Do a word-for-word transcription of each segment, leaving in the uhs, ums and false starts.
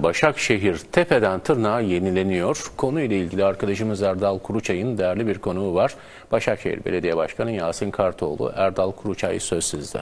Başakşehir tepeden tırnağa yenileniyor. Konuyla ilgili arkadaşımız Erdal Kuruçay'ın değerli bir konuğu var. Başakşehir Belediye Başkanı Yasin Kartoğlu. Erdal Kuruçay, söz sizde.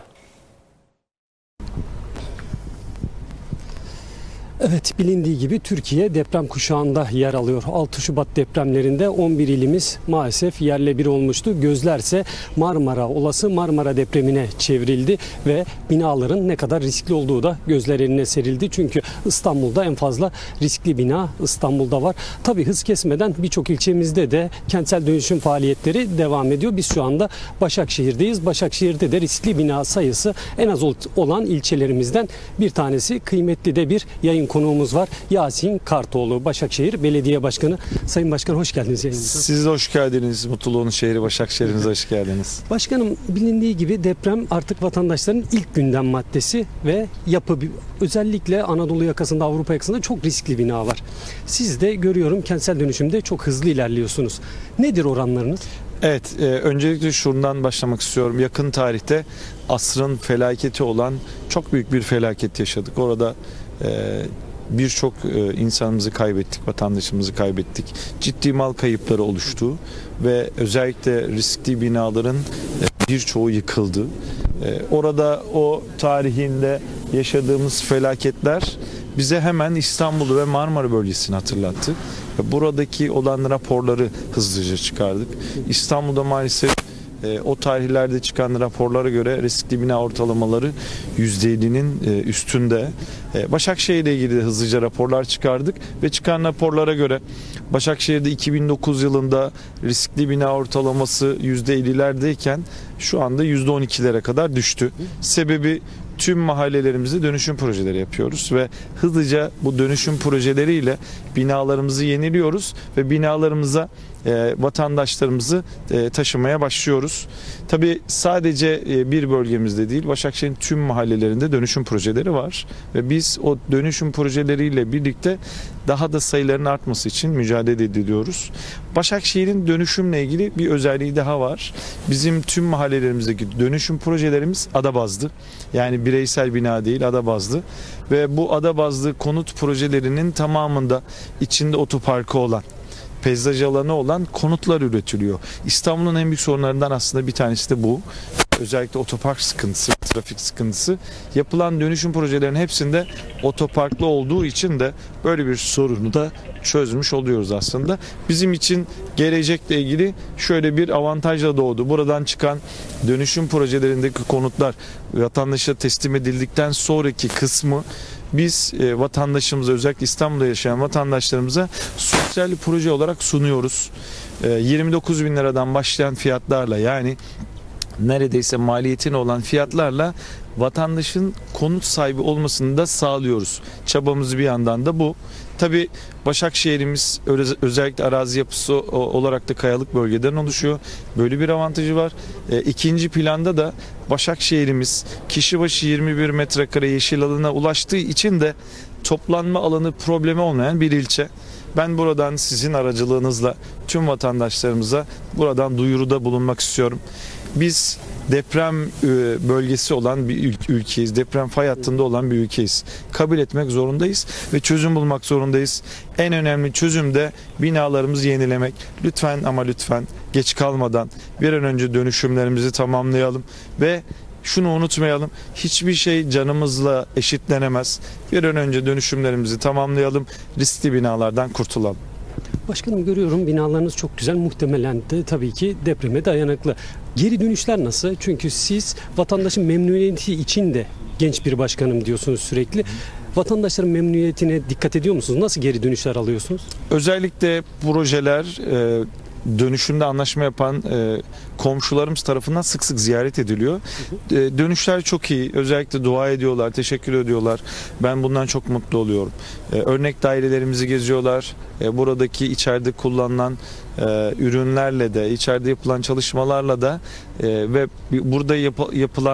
Evet, bilindiği gibi Türkiye deprem kuşağında yer alıyor. altı Şubat depremlerinde on bir ilimiz maalesef yerle bir olmuştu. Gözlerse Marmara, olası Marmara depremine çevrildi ve binaların ne kadar riskli olduğu da gözler önüne serildi. Çünkü İstanbul'da en fazla riskli bina İstanbul'da var. Tabii hız kesmeden birçok ilçemizde de kentsel dönüşüm faaliyetleri devam ediyor. Biz şu anda Başakşehir'deyiz. Başakşehir'de de riskli bina sayısı en az olan ilçelerimizden bir tanesi. Kıymetli de bir yayın konuğumuz var. Yasin Kartoğlu, Başakşehir Belediye Başkanı. Sayın Başkan, hoş geldiniz yayınımıza. Siz hoş geldiniz. Mutluluğun şehri Başakşehir'imize hoş geldiniz. Başkanım, bilindiği gibi deprem artık vatandaşların ilk gündem maddesi ve yapı, özellikle Anadolu yakasında, Avrupa yakasında çok riskli bina var. Siz de görüyorum kentsel dönüşümde çok hızlı ilerliyorsunuz. Nedir oranlarınız? Evet, e, öncelikle şuradan başlamak istiyorum. Yakın tarihte asrın felaketi olan çok büyük bir felaket yaşadık. Orada e, birçok e, insanımızı kaybettik, vatandaşımızı kaybettik. Ciddi mal kayıpları oluştu ve özellikle riskli binaların e, birçoğu yıkıldı. E, orada o tarihinde yaşadığımız felaketler bize hemen İstanbul'u ve Marmara bölgesini hatırlattı. Buradaki olan raporları hızlıca çıkardık. İstanbul'da maalesef e, o tarihlerde çıkan raporlara göre riskli bina ortalamaları yüzde ellinin e, üstünde. E, Başakşehir ile ilgili de hızlıca raporlar çıkardık ve çıkan raporlara göre Başakşehir'de iki bin dokuz yılında riskli bina ortalaması yüzde ellilerdeyken şu anda yüzde on ikilere kadar düştü. Sebebi, tüm mahallelerimizde dönüşüm projeleri yapıyoruz ve hızlıca bu dönüşüm projeleriyle binalarımızı yeniliyoruz ve binalarımıza e, vatandaşlarımızı e, taşımaya başlıyoruz. Tabii sadece e, bir bölgemizde değil, Başakşehir'in tüm mahallelerinde dönüşüm projeleri var ve biz o dönüşüm projeleriyle birlikte daha da sayıların artması için mücadele ediyoruz. Başakşehir'in dönüşümle ilgili bir özelliği daha var. Bizim tüm mahallelerimizdeki dönüşüm projelerimiz ada bazlı. Yani bireysel bina değil, ada bazlı. Ve bu ada bazlı konut projelerinin tamamında içinde otoparkı olan, peyzaj alanı olan konutlar üretiliyor. İstanbul'un en büyük sorunlarından aslında bir tanesi de bu. Özellikle otopark sıkıntısı, trafik sıkıntısı. Yapılan dönüşüm projelerinin hepsinde otoparklı olduğu için de böyle bir sorunu da çözmüş oluyoruz aslında. Bizim için gelecekle ilgili şöyle bir avantajla doğdu. Buradan çıkan dönüşüm projelerindeki konutlar vatandaşa teslim edildikten sonraki kısmı biz e, vatandaşımıza, özellikle İstanbul'da yaşayan vatandaşlarımıza sosyal proje olarak sunuyoruz. E, yirmi dokuz bin liradan başlayan fiyatlarla, yani neredeyse maliyetine olan fiyatlarla vatandaşın konut sahibi olmasını da sağlıyoruz. Çabamız bir yandan da bu. Tabii Başakşehir'imiz özellikle arazi yapısı olarak da kayalık bölgeden oluşuyor. Böyle bir avantajı var. E, ikinci planda da Başakşehir'imiz kişi başı yirmi bir metrekare yeşil alana ulaştığı için de toplanma alanı problemi olmayan bir ilçe. Ben buradan sizin aracılığınızla tüm vatandaşlarımıza buradan duyuruda bulunmak istiyorum. Biz deprem bölgesi olan bir ülkeyiz. Deprem fay hattında olan bir ülkeyiz. Kabul etmek zorundayız ve çözüm bulmak zorundayız. En önemli çözüm de binalarımızı yenilemek. Lütfen ama lütfen geç kalmadan bir an önce dönüşümlerimizi tamamlayalım ve şunu unutmayalım, hiçbir şey canımızla eşitlenemez. Bir an önce dönüşümlerimizi tamamlayalım, riskli binalardan kurtulalım. Başkanım, görüyorum binalarınız çok güzel, muhtemelen de tabii ki depreme dayanıklı. Geri dönüşler nasıl? Çünkü siz vatandaşın memnuniyeti için de genç bir başkanım diyorsunuz sürekli. Vatandaşların memnuniyetine dikkat ediyor musunuz? Nasıl geri dönüşler alıyorsunuz? Özellikle projeler e, dönüşümde anlaşma yapan e, komşularımız tarafından sık sık ziyaret ediliyor. E, dönüşler çok iyi. Özellikle dua ediyorlar, teşekkür ediyorlar. Ben bundan çok mutlu oluyorum. E, örnek dairelerimizi geziyorlar. E, buradaki içeride kullanılan e, ürünlerle de, içeride yapılan çalışmalarla da e, ve burada yap, yapılan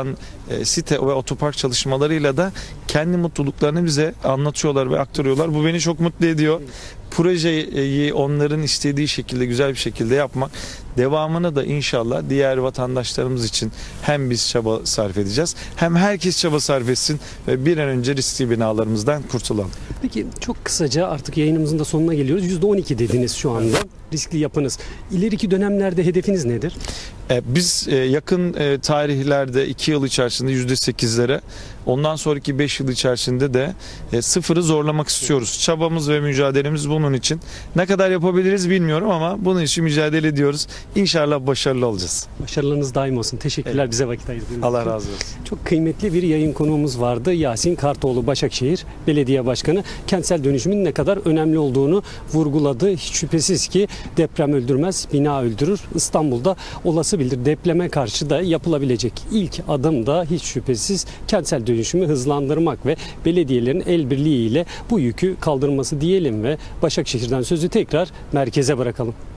e, site ve otopark çalışmalarıyla da kendi mutluluklarını bize anlatıyorlar ve aktarıyorlar. Bu beni çok mutlu ediyor. Projeyi onların istediği şekilde, güzel bir şekilde yapmak, devamını da inşallah diğer vatandaşlarımız için hem biz çaba sarf edeceğiz, hem herkes çaba sarf etsin ve bir an önce riskli binalarımızdan kurtulalım. Peki çok kısaca artık yayınımızın da sonuna geliyoruz. yüzde on iki dediniz şu anda riskli yapınız. İleriki dönemlerde hedefiniz nedir? Biz yakın tarihlerde iki yıl içerisinde yüzde sekizlere, ondan sonraki beş yıl içerisinde de sıfırı zorlamak istiyoruz. Çabamız ve mücadelemiz bunun için. Ne kadar yapabiliriz bilmiyorum ama bunun için mücadele ediyoruz. İnşallah başarılı olacağız. Başarılarınız daim olsun. Teşekkürler Evet. bize vakit ayırdığınız Allah için. razı olsun. Çok kıymetli bir yayın konuğumuz vardı. Yasin Kartoğlu, Başakşehir Belediye Başkanı. Kentsel dönüşümün ne kadar önemli olduğunu vurguladı. Hiç şüphesiz ki deprem öldürmez, bina öldürür. İstanbul'da olası bir depreme karşı da yapılabilecek ilk adım da hiç şüphesiz kentsel dönüşümü hızlandırmak ve belediyelerin el birliğiyle bu yükü kaldırması diyelim ve Başakşehir'den sözü tekrar merkeze bırakalım.